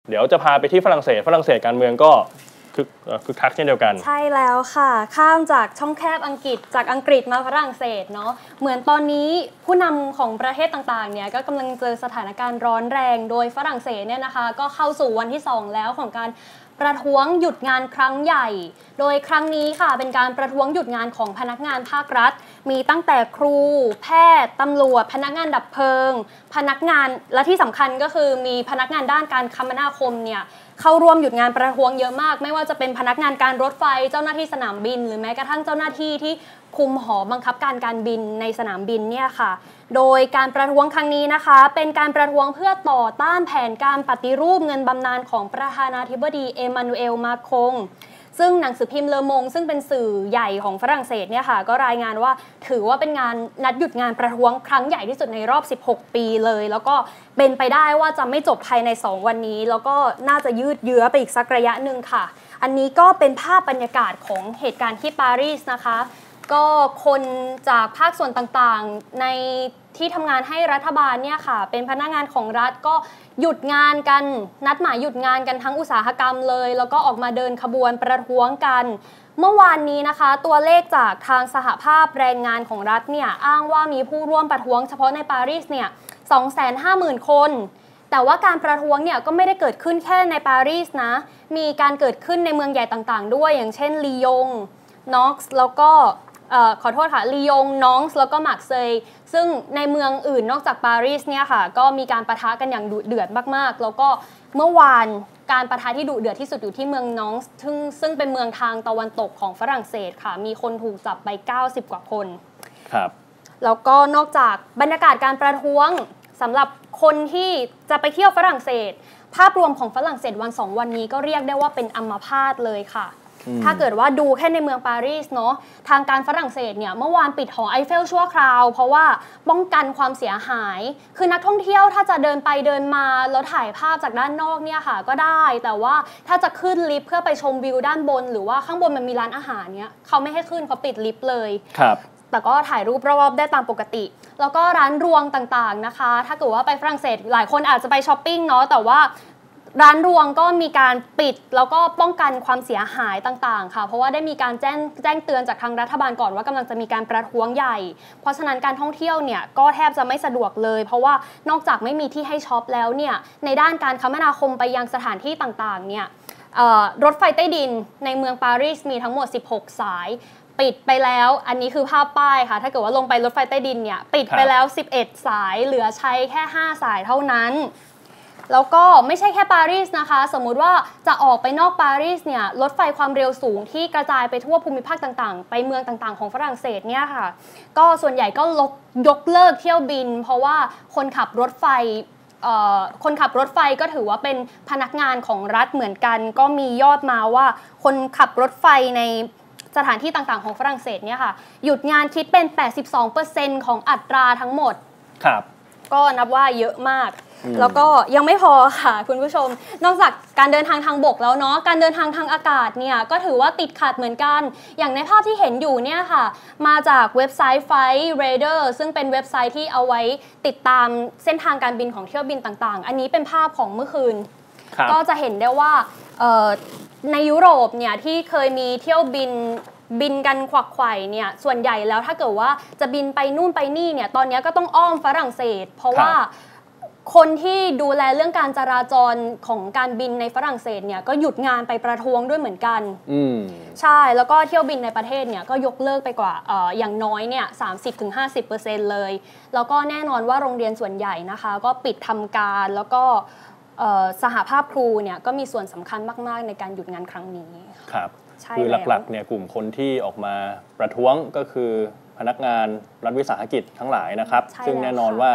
เดี๋ยวจะพาไปที่ฝรั่งเศสการเมืองก็คือคักเช่นเดียวกันใช่แล้วค่ะข้ามจากช่องแคบอังกฤษจากอังกฤษมาฝรั่งเศสเนาะเหมือนตอนนี้ผู้นำของประเทศต่างๆเนี่ยก็กำลังเจอสถานการณ์ร้อนแรงโดยฝรั่งเศสเนี่ยนะคะก็เข้าสู่วันที่2แล้วของการประท้วงหยุดงานครั้งใหญ่โดยครั้งนี้ค่ะเป็นการประท้วงหยุดงานของพนักงานภาครัฐมีตั้งแต่ครูแพทย์ตำรวจพนักงานดับเพลิงพนักงานและที่สำคัญก็คือมีพนักงานด้านการคมนาคมเนี่ยเข้าร่วมหยุดงานประท้วงเยอะมากไม่ว่าจะเป็นพนักงานการรถไฟเจ้าหน้าที่สนามบินหรือแม้กระทั่งเจ้าหน้าที่ที่คุมหอบังคับการบินในสนามบินเนี่ยค่ะโดยการประท้วงครั้งนี้นะคะเป็นการประท้วงเพื่อต่อต้านแผนการปฏิรูปเงินบำนาญของประธานาธิบดีเอมานูเอลมาครงซึ่งหนังสือพิมพ์เลอมงซึ่งเป็นสื่อใหญ่ของฝรั่งเศสเนี่ยค่ะก็รายงานว่าถือว่าเป็นงานนัดหยุดงานประท้วงครั้งใหญ่ที่สุดในรอบ16ปีเลยแล้วก็เป็นไปได้ว่าจะไม่จบภายใน2วันนี้แล้วก็น่าจะยืดเยื้อไปอีกสักระยะหนึ่งค่ะอันนี้ก็เป็นภาพบรรยากาศของเหตุการณ์ที่ปารีสนะคะก็คนจากภาคส่วนต่างๆในที่ทำงานให้รัฐบาลเนี่ยค่ะเป็นพนักงานของรัฐก็หยุดงานกันนัดหมายหยุดงานกันทั้งอุตสาหกรรมเลยแล้วก็ออกมาเดินขบวนประท้วงกันเมื่อวานนี้นะคะตัวเลขจากทางสหภาพแรงงานของรัฐเนี่ยอ้างว่ามีผู้ร่วมประท้วงเฉพาะในปารีสเนี่ย 250,000 คนแต่ว่าการประท้วงเนี่ยก็ไม่ได้เกิดขึ้นแค่ในปารีสนะมีการเกิดขึ้นในเมืองใหญ่ต่างๆด้วยอย่างเช่นลียงน็อกซ์แล้วก็ขอโทษค่ะลียงน้องส์แล้วก็มาร์เซย์ซึ่งในเมืองอื่นนอกจากปารีสเนี่ยค่ะก็มีการปะทะกันอย่างดุเดือดมากๆแล้วก็เมื่อวานการปะทะที่ดุเดือดที่สุดอยู่ที่เมืองน้องส์ซึ่งเป็นเมืองทางตะวันตกของฝรั่งเศสค่ะมีคนถูกจับไป90กว่าคนครับแล้วก็นอกจากบรรยากาศการประท้วงสำหรับคนที่จะไปเที่ยวฝรั่งเศสภาพรวมของฝรั่งเศสวัน2วันนี้ก็เรียกได้ว่าเป็นอัมพาตเลยค่ะถ้าเกิดว่าดูแค่ในเมืองปารีสเนาะทางการฝรั่งเศสเนี่ยเมื่อวานปิดหอไอเฟลชั่วคราวเพราะว่าป้องกันความเสียหายคือนักท่องเที่ยวถ้าจะเดินไปเดินมาแล้วถ่ายภาพจากด้านนอกเนี่ยค่ะก็ได้แต่ว่าถ้าจะขึ้นลิฟต์เพื่อไปชมวิวด้านบนหรือว่าข้างบนมันมีร้านอาหารเนี่ยเขาไม่ให้ขึ้นเขาปิดลิฟต์เลยครับแต่ก็ถ่ายรูปรอบๆได้ตามปกติแล้วก็ร้านรวงต่างๆนะคะถ้าเกิดว่าไปฝรั่งเศสหลายคนอาจจะไปช้อปปิ้งเนาะแต่ว่าร้านรวงก็มีการปิดแล้วก็ป้องกันความเสียหายต่างๆค่ะเพราะว่าได้มีการแจ้งเตือนจากทางรัฐบาลก่อนว่ากำลังจะมีการประท้วงใหญ่เพราะฉะนั้นการท่องเที่ยวเนี่ยก็แทบจะไม่สะดวกเลยเพราะว่านอกจากไม่มีที่ให้ช็อปแล้วเนี่ยในด้านการคมนาคมไปยังสถานที่ต่างๆเนี่ยรถไฟใต้ดินในเมืองปารีสมีทั้งหมด16สายปิดไปแล้วอันนี้คือภาพป้ายค่ะถ้าเกิดว่าลงไปรถไฟใต้ดินเนี่ยปิดไปแล้ว11สายเหลือใช้แค่5สายเท่านั้นแล้วก็ไม่ใช่แค่ปารีสนะคะสมมุติว่าจะออกไปนอกปารีสเนี่ยรถไฟความเร็วสูงที่กระจายไปทั่วภูมิภาคต่างๆไปเมืองต่างๆของฝรั่งเศสเนี่ยค่ะก็ส่วนใหญ่ก็ยกเลิกเที่ยวบินเพราะว่าคนขับรถไฟก็ถือว่าเป็นพนักงานของรัฐเหมือนกันก็มียอดมาว่าคนขับรถไฟในสถานที่ต่างๆของฝรั่งเศสเนี่ยค่ะหยุดงานคิดเป็น 82% ของอัตราทั้งหมดครับก็นับว่าเยอะมากแล้วก็ยังไม่พอค่ะคุณผู้ชมนอกจากการเดินทางทางบกแล้วเนาะการเดินทางทางอากาศเนี่ยก็ถือว่าติดขัดเหมือนกันอย่างในภาพที่เห็นอยู่เนี่ยค่ะมาจากเว็บไซต์ Flightradar ซึ่งเป็นเว็บไซต์ที่เอาไว้ติดตามเส้นทางการบินของเที่ยวบินต่างๆอันนี้เป็นภาพของเมื่อคืนก็จะเห็นได้ว่าในยุโรปเนี่ยที่เคยมีเที่ยวบินกันขวักไขว่เนี่ยส่วนใหญ่แล้วถ้าเกิดว่าจะบินไปนู่นไปนี่เนี่ยตอนนี้ก็ต้องอ้อมฝรั่งเศสเพราะว่าคนที่ดูแลเรื่องการจราจรของการบินในฝรั่งเศสเนี่ยก็หยุดงานไปประท้วงด้วยเหมือนกันใช่แล้วก็เที่ยวบินในประเทศเนี่ยก็ยกเลิกไปกว่าอย่างน้อยเนี่ย 30-50% เลยแล้วก็แน่นอนว่าโรงเรียนส่วนใหญ่นะคะก็ปิดทำการแล้วก็สหภาพครูเนี่ยก็มีส่วนสำคัญมากๆในการหยุดงานครั้งนี้ครับคือหลักๆเนี่ยกลุ่มคนที่ออกมาประท้วงก็คือพนักงานรัฐวิสาหกิจทั้งหลายนะครับซึ่งแน่นอนว่า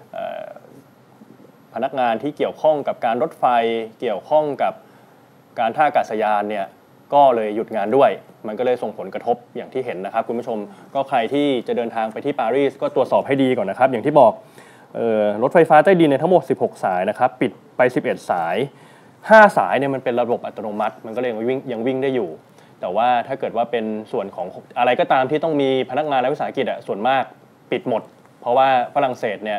พนักงานที่เกี่ยวข้องกับการรถไฟเกี่ยวข้องกับการท่าอากาศยานเนี่ยก็เลยหยุดงานด้วยมันก็เลยส่งผลกระทบอย่างที่เห็นนะครับคุณผู้ชมก็ใครที่จะเดินทางไปที่ปารีสก็ตรวจสอบให้ดีก่อนนะครับอย่างที่บอกรถไฟฟ้าใต้ดินในทั้งหมด16สายนะครับปิดไป11สาย5สายเนี่ยมันเป็นระบบอัตโนมัติมันก็เลยยังวิ่งได้อยู่แต่ว่าถ้าเกิดว่าเป็นส่วนของอะไรก็ตามที่ต้องมีพนักงานและวิสาหกิจส่วนมากปิดหมดเพราะว่าฝรั่งเศสเนี่ย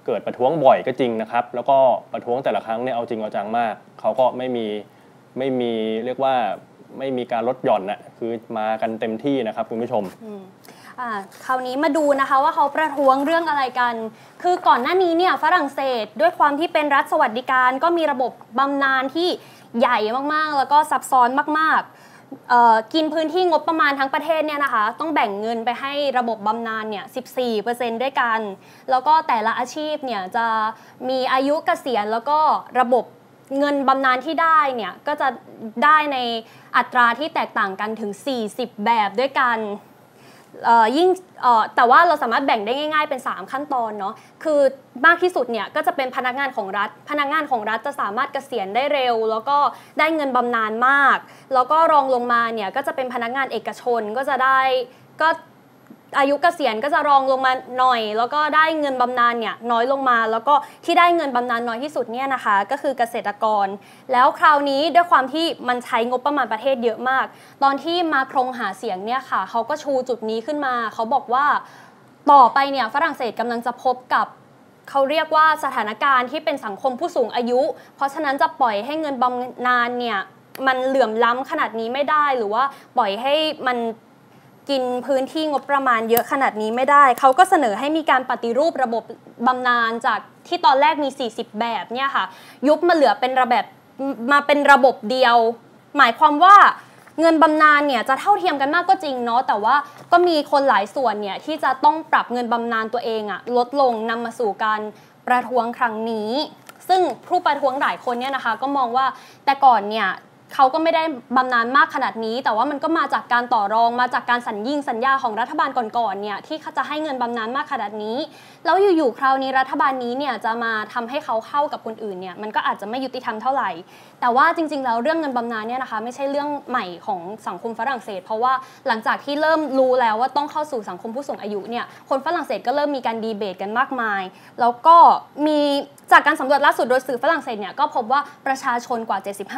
เกิดประท้วงบ่อยก็จริงนะครับแล้วก็ประท้วงแต่ละครั้งเนี่ยเอาจริงเอาจังมากเขาก็ไม่มีเรียกว่าไม่มีการลดหย่อนนะคือมากันเต็มที่นะครับคุณผู้ชมคราวนี้มาดูนะคะว่าเขาประท้วงเรื่องอะไรกันคือก่อนหน้านี้เนี่ยฝรั่งเศสด้วยความที่เป็นรัฐสวัสดิการก็มีระบบบำนาญที่ใหญ่มากๆแล้วก็ซับซ้อนมากๆกินพื้นที่งบประมาณทั้งประเทศเนี่ยนะคะต้องแบ่งเงินไปให้ระบบบำนาญเนี่ย 14% ด้วยกันแล้วก็แต่ละอาชีพเนี่ยจะมีอายุเกษียณแล้วก็ระบบเงินบำนาญที่ได้เนี่ยก็จะได้ในอัตราที่แตกต่างกันถึง40แบบด้วยกันยิ่งแต่ว่าเราสามารถแบ่งได้ง่ายๆเป็น3ขั้นตอนเนาะคือมากที่สุดเนี่ยก็จะเป็นพนักงานของรัฐพนักงานของรัฐจะสามารถเกษียณได้เร็วแล้วก็ได้เงินบำนาญมากแล้วก็รองลงมาเนี่ยก็จะเป็นพนักงานเอกชนก็จะได้ก็อายุเกษียณก็จะรองลงมาหน่อยแล้วก็ได้เงินบำนาญเนี่ยน้อยลงมาแล้วก็ที่ได้เงินบำนาญน้อยที่สุดเนี่ยนะคะก็คือเกษตรกรแล้วคราวนี้ด้วยความที่มันใช้งบประมาณประเทศเยอะมากตอนที่มาครงหาเสียงเนี่ยค่ะเขาก็ชูจุดนี้ขึ้นมาเขาบอกว่าต่อไปเนี่ยฝรั่งเศสกำลังจะพบกับเขาเรียกว่าสถานการณ์ที่เป็นสังคมผู้สูงอายุเพราะฉะนั้นจะปล่อยให้เงินบำนาญเนี่ยมันเหลื่อมล้ำขนาดนี้ไม่ได้หรือว่าปล่อยให้มันกินพื้นที่งบประมาณเยอะขนาดนี้ไม่ได้เขาก็เสนอให้มีการปฏิรูประบบบำนาญจากที่ตอนแรกมี40แบบเนี่ยค่ะยุบมาเหลือเป็นระบบเดียวหมายความว่าเงินบำนาญเนี่ยจะเท่าเทียมกันมากก็จริงเนาะแต่ว่าก็มีคนหลายส่วนเนี่ยที่จะต้องปรับเงินบำนาญตัวเองอะลดลงนำมาสู่การประท้วงครั้งนี้ซึ่งผู้ประท้วงหลายคนเนี่ยนะคะก็มองว่าแต่ก่อนเนี่ยเขาก็ไม่ได้บำนาญมากขนาดนี้แต่ว่ามันก็มาจากการต่อรองมาจากการสัญญาของรัฐบาลก่อนๆเนี่ยที่จะให้เงินบำนาญมากขนาดนี้แล้วอยู่ๆคราวนี้รัฐบาลนี้เนี่ยจะมาทำให้เขาเข้ากับคนอื่นเนี่ยมันก็อาจจะไม่ยุติธรรมเท่าไหร่แต่ว่าจริงๆแล้วเรื่องเงินบำนาญเนี่ยนะคะไม่ใช่เรื่องใหม่ของสังคมฝรั่งเศสเพราะว่าหลังจากที่เริ่มรู้แล้วว่าต้องเข้าสู่สังคมผู้สูงอายุเนี่ยคนฝรั่งเศสก็เริ่มมีการดีเบตกันมากมายแล้วก็มีจากการสำรวจล่าสุดโดยสื่อฝรั่งเศสเนี่ยก็พบว่าประชาชนกว่า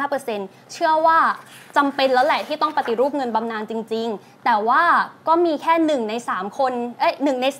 75% เชื่อว่าจำเป็นแล้วแหละที่ต้องปฏิรูปเงินบำนาญจริงๆแต่ว่าก็มีแค่1 ใน 3คน1 ใน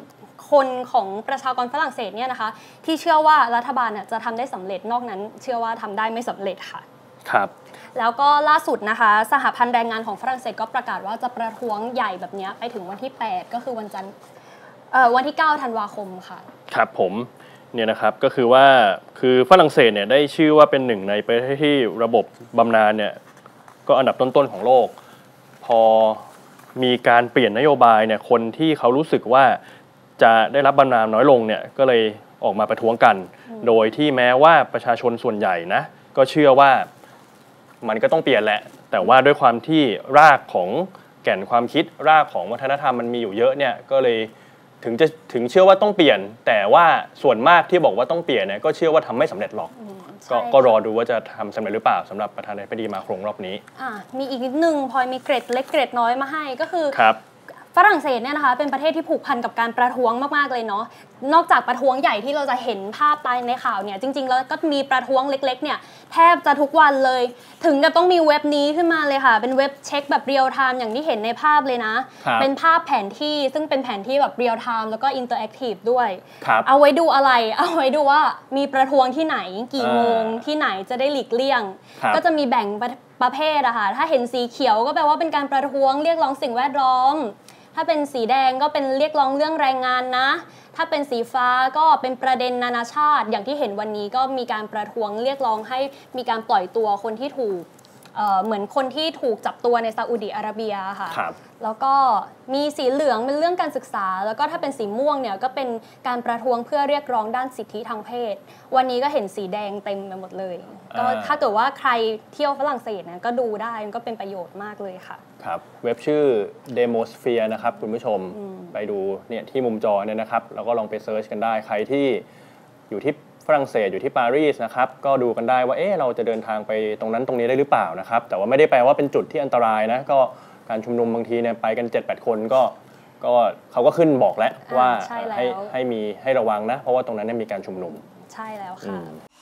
3 คนของประชากรฝรั่งเศสเนี่ยนะคะที่เชื่อว่ารัฐบาลจะทำได้สำเร็จนอกนั้นเชื่อว่าทำได้ไม่สำเร็จค่ะครับแล้วก็ล่าสุดนะคะสหพันธ์แรงงานของฝรั่งเศสก็ประกาศว่าจะประท้วงใหญ่แบบนี้ไปถึงวันที่8ก็คือวันจันทร์วันที่9 ธันวาคมค่ะครับผมเนี่ยนะครับก็คือว่าคือฝรั่งเศสเนี่ยได้ชื่อว่าเป็นหนึ่งในประเทศที่ระบบบำนาญเนี่ยก็อันดับต้นๆของโลกพอมีการเปลี่ยนนโยบายเนี่ยคนที่เขารู้สึกว่าจะได้รับบำนาญน้อยลงเนี่ยก็เลยออกมาประท้วงกันโดยที่แม้ว่าประชาชนส่วนใหญ่นะก็เชื่อว่ามันก็ต้องเปลี่ยนแหละแต่ว่าด้วยความที่รากของแก่นความคิดรากของวัฒนธรรมมันมีอยู่เยอะเนี่ยก็เลยถึงเชื่อว่าต้องเปลี่ยนแต่ว่าส่วนมากที่บอกว่าต้องเปลี่ยนเนี่ยก็เชื่อว่าทำไม่สำเร็จหรอกก็รอดูว่าจะทำสำเร็จหรือเปล่าสำหรับประธานาธิบดีมาครงรอบนี้มีอีกนิดนึงพลอยมีเกร็ดเล็กเกร็ดน้อยมาให้ก็คือฝรั่งเศสเนี่ยนะคะเป็นประเทศที่ผูกพันกับการประท้วงมากๆเลยเนาะนอกจากประท้วงใหญ่ที่เราจะเห็นภาพตายในข่าวเนี่ยจริงๆแล้วก็มีประท้วงเล็กๆเนี่ยแทบจะทุกวันเลยถึงกับต้องมีเว็บนี้ขึ้นมาเลยค่ะเป็นเว็บเช็คแบบเรียลไทม์อย่างที่เห็นในภาพเลยนะเป็นภาพแผนที่ซึ่งเป็นแผนที่แบบเรียลไทม์แล้วก็อินเตอร์แอคทีฟด้วยเอาไว้ดูอะไรเอาไว้ดูว่ามีประท้วงที่ไหนกี่โมงที่ไหนจะได้หลีกเลี่ยงก็จะมีแบ่งประเภทอะค่ะถ้าเห็นสีเขียวก็แปลว่าเป็นการประท้วงเรียกร้องสิ่งแวดล้อมถ้าเป็นสีแดงก็เป็นเรียกร้องเรื่องแรงงานนะถ้าเป็นสีฟ้าก็เป็นประเด็นนานาชาติอย่างที่เห็นวันนี้ก็มีการประท้วงเรียกร้องให้มีการปล่อยตัวคนที่ถูกเหมือนคนที่ถูกจับตัวในซาอุดิอาระเบียค่ะแล้วก็มีสีเหลืองเป็นเรื่องการศึกษาแล้วก็ถ้าเป็นสีม่วงเนี่ยก็เป็นการประท้วงเพื่อเรียกร้องด้านสิทธิทางเพศวันนี้ก็เห็นสีแดงเต็มไปหมดเลยก็ถ้าเกิดว่าใครเที่ยวฝรั่งเศสนะก็ดูได้มันก็เป็นประโยชน์มากเลยค่ะครับเว็บชื่อ Demosphere นะครับคุณผู้ชมไปดูเนี่ยที่มุมจอเนี่ยนะครับแล้วก็ลองไปเซิร์ชกันได้ใครที่อยู่ที่ฝรั่งเศสอยู่ที่ปารีสนะครับก็ดูกันได้ว่าเราจะเดินทางไปตรงนั้นตรงนี้ได้หรือเปล่านะครับแต่ว่าไม่ได้แปลว่าเป็นจุดที่อันตรายนะก็การชุมนุมบางทีเนี่ยไปกัน 7-8 คนก็เขาก็ขึ้นบอกแล้วว่าให้ระวังนะเพราะว่าตรงนั้นมีการชุมนุมใช่แล้วค่ะ